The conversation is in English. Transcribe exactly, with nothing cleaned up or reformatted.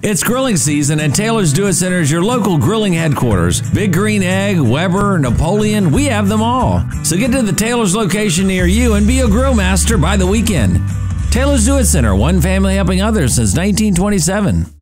It's grilling season, and Taylor's Do It Center is your local grilling headquarters. Big Green Egg, Weber, Napoleon, we have them all. So get to the Taylor's location near you and be a grill master by the weekend. Taylor's Do It Center, one family helping others since nineteen twenty-seven.